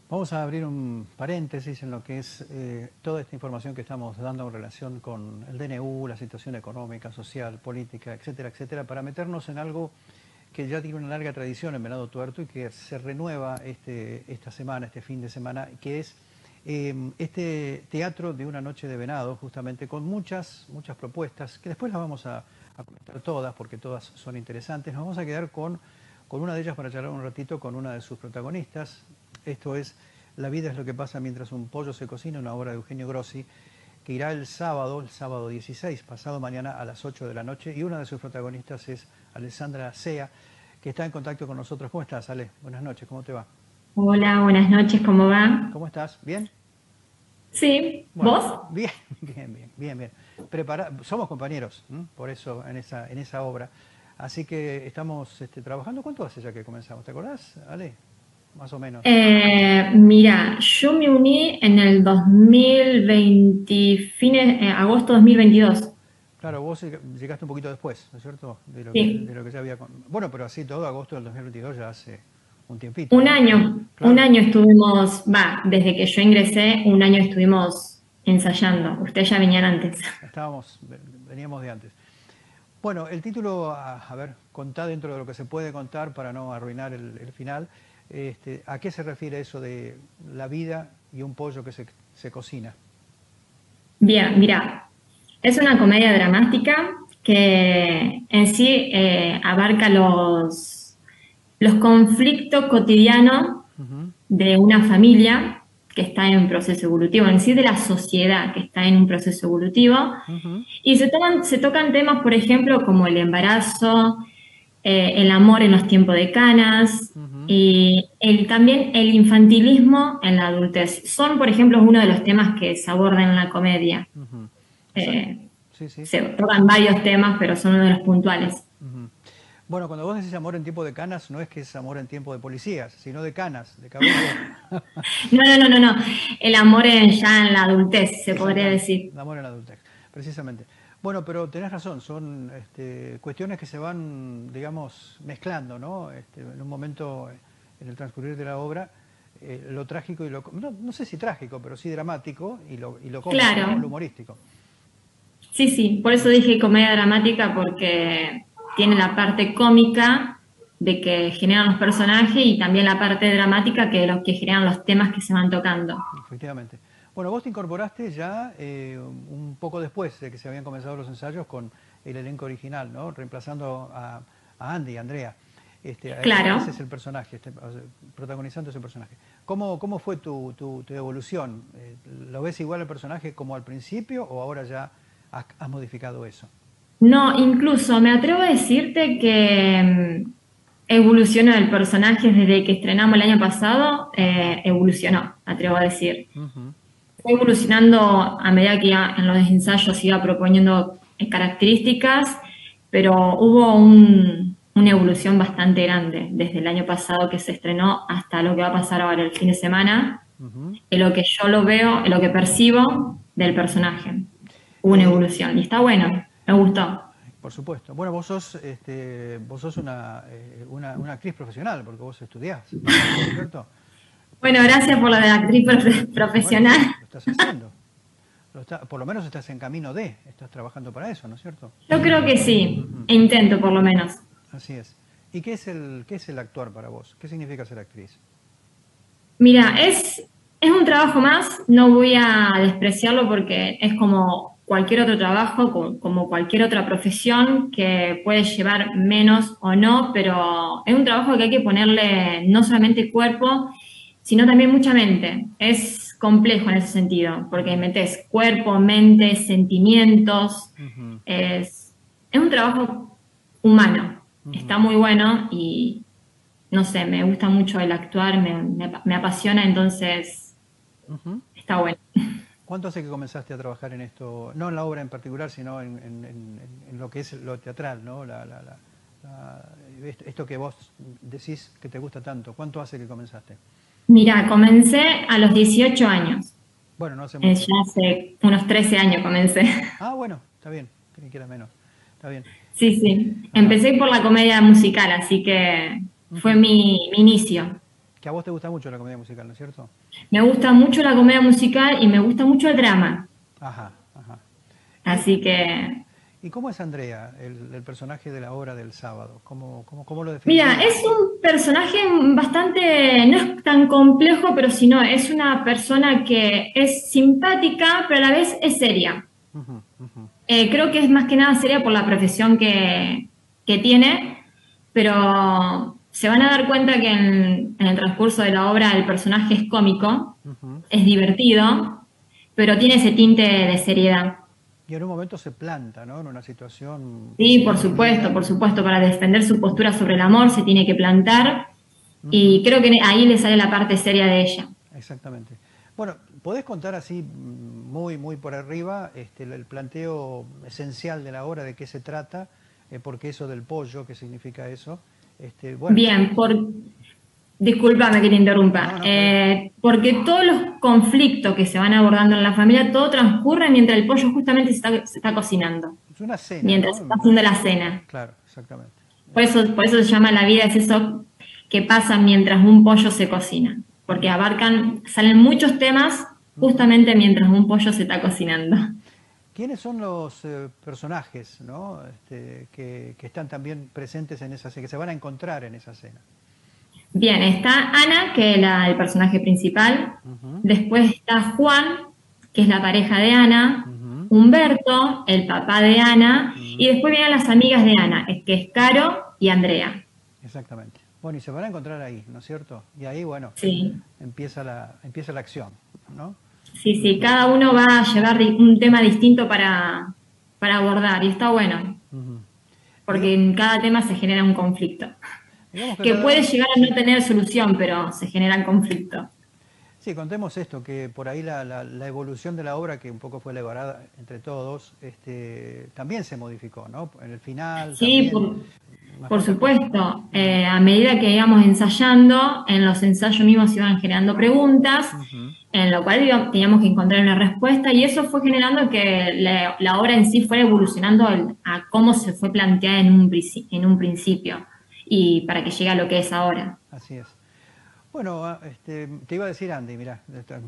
Vamos a abrir un paréntesis en lo que es toda esta información que estamos dando en relación con el DNU, la situación económica, social, política, etcétera, etcétera, para meternos en algo que ya tiene una larga tradición en Venado Tuerto y que se renueva esta semana, este fin de semana, que es este teatro de una noche de venado, justamente con muchas propuestas, que después las vamos a comentar todas, porque todas son interesantes. Nos vamos a quedar con una de ellas para charlar un ratito con una de sus protagonistas. Esto es La vida es lo que pasa mientras un pollo se cocina, una obra de Eugenio Grossi, que irá el sábado 16, pasado mañana a las 8 de la noche, y una de sus protagonistas es Alessandra Sea, que está en contacto con nosotros. ¿Cómo estás, Ale? Buenas noches, ¿cómo te va? Hola, buenas noches, ¿cómo va? ¿Cómo estás? ¿Bien? Sí, Bueno, ¿vos? bien, bien. Somos compañeros, ¿m? Por eso en esa obra. Así que estamos trabajando. ¿Cuánto hace ya que comenzamos? ¿Te acordás, Ale? Más o menos. Mira, yo me uní en el 2020, agosto 2022. Claro, vos llegaste un poquito después, ¿no es cierto? De Sí, lo que ya había... Bueno, pero así todo, agosto del 2022 ya hace un tiempito, ¿no? un Claro, año estuvimos, desde que yo ingresé, un año estuvimos ensayando. Ustedes ya venían antes. veníamos de antes. Bueno, el título, a ver, contá dentro de lo que se puede contar para no arruinar el final. ¿A qué se refiere eso de la vida y un pollo que se cocina? Bien, mira, es una comedia dramática que en sí abarca los conflictos cotidianos Ujú, de una familia que está en proceso evolutivo, en sí de la sociedad que está en un proceso evolutivo. ujú, Y se tocan temas, por ejemplo, como el embarazo, el amor en los tiempos de canas ujú, y también el infantilismo en la adultez. Son, por ejemplo, uno de los temas que se abordan en la comedia. ujú. Eso, Eh, sí, sí. Se tocan varios temas, pero son uno de los puntuales. Ujú. Bueno, cuando vos decís amor en tiempo de canas, no es que es amor en tiempo de policías, sino de canas, de cabello. No, no, no, no, no. El amor ya en la adultez, se podría Exactamente, decir. el amor en la adultez, precisamente. Bueno, pero tenés razón, son cuestiones que se van, digamos, mezclando, ¿no? En un momento, en el transcurrir de la obra, lo trágico y no sé si trágico, pero sí dramático y lo cómico, Claro, ¿no? Lo humorístico. sí, sí, por eso dije comedia dramática porque tiene la parte cómica de que generan los personajes y también la parte dramática que los que generan los temas que se van tocando. Efectivamente. Bueno, vos te incorporaste ya un poco después de que se habían comenzado los ensayos con el elenco original, ¿no? Reemplazando a Andy, Andrea. Ese es Claro. el personaje, o sea, protagonizando ese personaje. ¿Cómo fue tu evolución? ¿Lo ves igual al personaje como al principio o ahora ya has modificado eso? No, incluso me atrevo a decirte que evolucionó el personaje desde que estrenamos el año pasado, Ajá. evolucionó, me atrevo a decir. Ujú, Fue evolucionando a medida que en los ensayos iba proponiendo características, pero hubo una evolución bastante grande desde el año pasado que se estrenó hasta lo que va a pasar ahora el fin de semana, ujú. en lo que yo lo veo, en lo que percibo del personaje. Hubo una Eh, evolución y está bueno, me gustó. por supuesto. Bueno, vos sos una actriz profesional, porque vos estudiás, ¿no es cierto? Bueno, gracias por lo de la actriz Bueno, profesional. lo estás haciendo. Por lo menos estás en camino estás trabajando para eso, ¿no es cierto? Yo creo que sí, Ujú, e intento por lo menos. así es. ¿Y qué es el actuar para vos? ¿Qué significa ser actriz? Mira, es un trabajo más, no voy a despreciarlo porque es como cualquier otro trabajo, como cualquier otra profesión que puede llevar menos o no, pero es un trabajo que hay que ponerle no solamente cuerpo, sino también mucha mente. Es complejo en ese sentido, porque Ujú, metes cuerpo, mente, sentimientos. ujú, Es un trabajo humano, ujú, está muy bueno y no sé, me gusta mucho el actuar, me apasiona, entonces ujú. está bueno. ¿Cuánto hace que comenzaste a trabajar en esto? No en la obra en particular, sino en lo que es lo teatral, ¿no? Esto que vos decís que te gusta tanto. ¿Cuánto hace que comenzaste? Mira, comencé a los 18 años, Bueno, no hace ya mucho. hace unos 13 años comencé. Ah, bueno, está bien. Creí que era menos. Está bien. Sí, sí, Ajá. empecé por la comedia musical, así que fue Ujú. mi inicio. Que a vos te gusta mucho la comedia musical, ¿no es cierto? Me gusta mucho la comedia musical y me gusta mucho el drama. Ajá, ajá. ¿Y, Así que, y cómo es Andrea, el personaje de la obra del sábado? ¿Cómo lo mira, definirías? es un personaje bastante, no es tan complejo, pero sino es una persona que es simpática, pero a la vez es seria. Ujú, ujú, Creo que es más que nada seria por la profesión que tiene, pero se van a dar cuenta que en el transcurso de la obra el personaje es cómico, ujú. es divertido, pero tiene ese tinte de seriedad. Y en un momento se planta, ¿no? En una situación Sí, dividida. por supuesto, para defender su postura sobre el amor se tiene que plantar y Ujú, creo que ahí le sale la parte seria de ella. exactamente. Bueno, ¿podés contar así muy por arriba el planteo esencial de la obra, de qué se trata? ¿Por qué eso del pollo? ¿Qué significa eso? Bueno, Bien, discúlpame que te interrumpa, no, no, está bien. porque todos los conflictos que se van abordando en la familia, todo transcurre mientras el pollo justamente se está cocinando, Es una cena, mientras ¿no? se está haciendo la cena. Claro, exactamente. Por eso se llama la vida, es eso que pasa mientras un pollo se cocina, porque Ujú, salen muchos temas ujú. justamente mientras un pollo se está cocinando. ¿Quiénes son los personajes, ¿no? Que están también presentes en esa cena, que se van a encontrar en esa cena? Bien, está Ana, que es el personaje principal. Ujú, Después está Juan, que es la pareja de Ana. ujú, Humberto, el papá de Ana. Y ujú. después vienen las amigas de Ana, que es Caro y Andrea. Exactamente. Bueno, y se van a encontrar ahí, ¿no es cierto? Y ahí, bueno, Sí, empieza la acción, ¿no? sí, sí. Ujú, Cada uno va a llevar un tema distinto para abordar. Y está bueno, ujú. porque Diga- en cada tema se genera un conflicto. digamos que Que cada puede uno, llegar a no sí. tener solución, pero se generan conflictos. Sí, contemos esto, que por ahí la evolución de la obra, que un poco fue elaborada entre todos, también se modificó, ¿no? En el final Sí, también, unas por cuantas cosas. supuesto. Ujú, A medida que íbamos ensayando, en los ensayos mismos se iban generando preguntas, ujú. en lo cual teníamos que encontrar una respuesta y eso fue generando que la obra en sí fuera evolucionando a cómo se fue planteada en un principio y para que llegue a lo que es ahora. Así es. Bueno, te iba a decir Andy, mirá.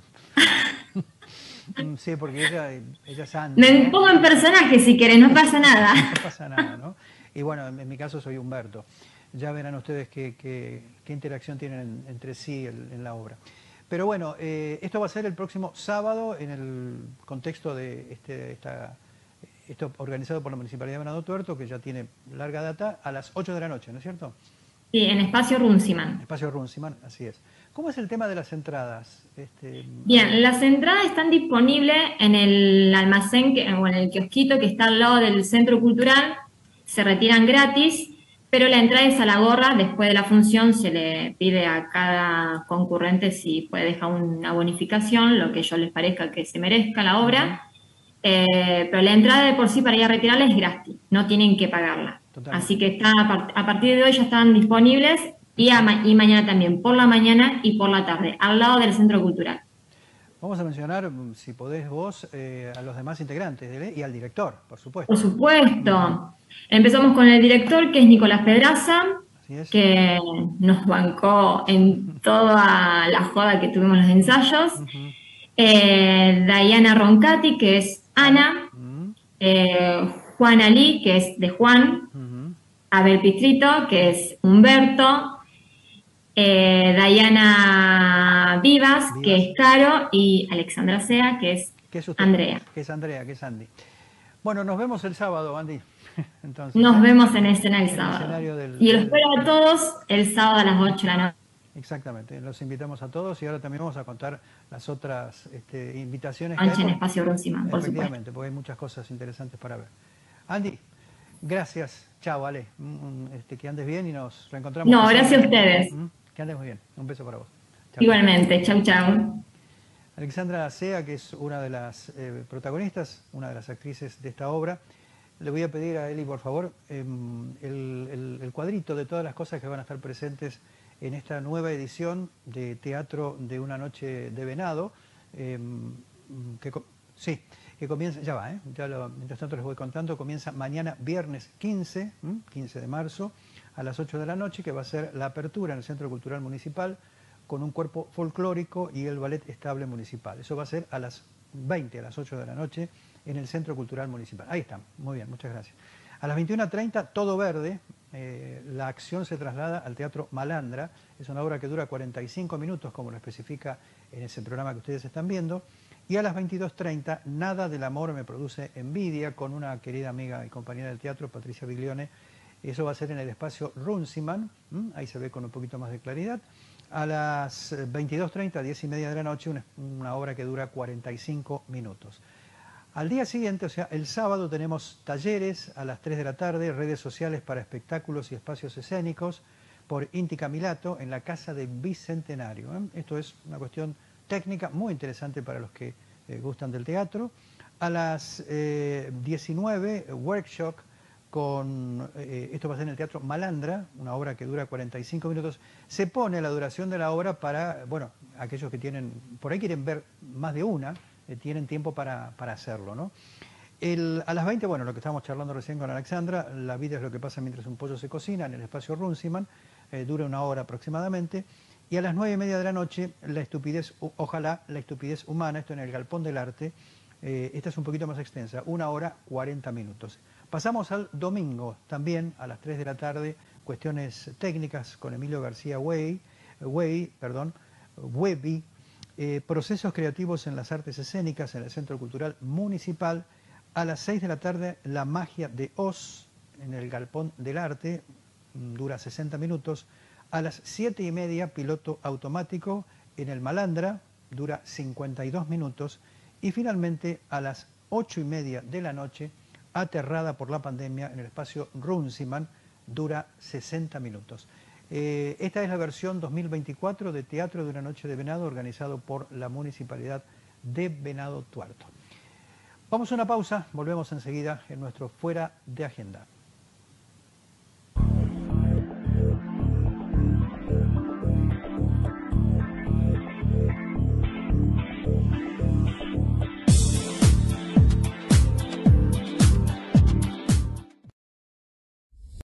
Sí, porque ella es Andy, Me ¿no? pongo en personaje si querés, no pasa nada. No pasa nada, ¿no? Y bueno, en mi caso soy Humberto. Ya verán ustedes qué interacción tienen entre sí en la obra. Pero bueno, esto va a ser el próximo sábado en el contexto de esto organizado por la Municipalidad de Venado Tuerto, que ya tiene larga data, a las 8 de la noche, ¿no es cierto? Sí, en Espacio Runciman. Espacio Runciman, así es. ¿Cómo es el tema de las entradas, Bien, Andrea? las entradas están disponibles en el almacén o en el kiosquito que está al lado del centro cultural, se retiran gratis, pero la entrada es a la gorra, después de la función se le pide a cada concurrente si puede dejar una bonificación, lo que ellos les parezca que se merezca la Ujú, obra, pero la entrada de por sí para ir a retirarla es gratis, no tienen que pagarla. Así totalmente. que está, a partir de hoy ya están disponibles y mañana también, por la mañana y por la tarde, al lado del centro cultural. Vamos a mencionar, si podés vos, a los demás integrantes y al director, por Por supuesto. Ujú, supuesto. Empezamos con el director, que es Nicolás Pedraza, así es. que nos bancó en toda la joda que tuvimos los ensayos. Ujú. Diana Roncati, que es Ana. Ana. Juan Ali, que es de Juan. Ujú. Abel Pistrito, que es Humberto. Diana Vivas, que Vivas. es Caro. Y Alexandra Sea, que es ¿Qué es usted? Andrea. ¿Qué es Andrea? ¿Qué es Andy? Bueno, nos vemos el sábado, Andy. Entonces, Nos vemos en escena el en el sábado. escenario Y los espero a todos el sábado a las 8 de la noche exactamente, los invitamos a todos y ahora también vamos a contar las otras invitaciones que hay, en Espacio Brunciman, por supuesto. efectivamente, porque hay muchas cosas interesantes para ver. Andy, gracias. Chao, Ale. Que andes bien y nos reencontramos No, quizás. gracias a ustedes. Que andes muy bien. Un beso para vos. Chao, chao. Igualmente. Chau, chau. Alexandra Sea, que es una de las protagonistas, una de las actrices de esta obra. Le voy a pedir a Eli, por favor, el cuadrito de todas las cosas que van a estar presentes en esta nueva edición de Teatro de una Noche de Venado. Sí, que comienza, ya va, mientras tanto les voy contando, comienza mañana viernes 15 de marzo a las 8 de la noche, que va a ser la apertura en el Centro Cultural Municipal con un cuerpo folclórico y el ballet estable municipal. Eso va a ser a las 20, a las 8 de la noche, en el Centro Cultural Municipal. Ahí está, muy bien, muchas gracias. A las 21:30, Todo Verde, la acción se traslada al Teatro Malandra. Es una obra que dura 45 minutos, como lo especifica en ese programa que ustedes están viendo. Y a las 22:30, Nada del amor me produce envidia, con una querida amiga y compañera del teatro, Patricia Biglione. Eso va a ser en el espacio Runciman, ahí se ve con un poquito más de claridad. A las 22:30, 10:30 de la noche, una obra que dura 45 minutos. Al día siguiente, o sea, el sábado, tenemos talleres a las 3 de la tarde, redes sociales para espectáculos y espacios escénicos, por Inti Camilato, en la Casa de Bicentenario. Esto es una cuestión técnica muy interesante para los que gustan del teatro. A las 19, workshop esto va a ser en el Teatro Malandra, una obra que dura 45 minutos. Se pone la duración de la obra para, bueno, aquellos que tienen, por ahí quieren ver más de una, tienen tiempo para hacerlo, ¿no? A las 20, bueno, lo que estábamos charlando recién con Alexandra, La vida es lo que pasa mientras un pollo se cocina, en el espacio Runciman, dura una hora aproximadamente. Y a las 9:30 de la noche, ojalá la estupidez humana, esto en el Galpón del Arte. Esta es un poquito más extensa, 1 hora 40 minutos. Pasamos al domingo, también a las 3 de la tarde, cuestiones técnicas con Emilio García Webby, procesos creativos en las artes escénicas en el Centro Cultural Municipal. A las 6 de la tarde, La magia de Oz, en el Galpón del Arte, dura 60 minutos. A las 7:30, Piloto automático, en el Malandra, dura 52 minutos. Y finalmente, a las 8:30 de la noche, Aterrada por la pandemia, en el espacio Runciman, dura 60 minutos. Esta es la versión 2024 de Teatro de una Noche de Venado, organizado por la Municipalidad de Venado Tuerto. Vamos a una pausa, volvemos enseguida en nuestro Fuera de Agenda.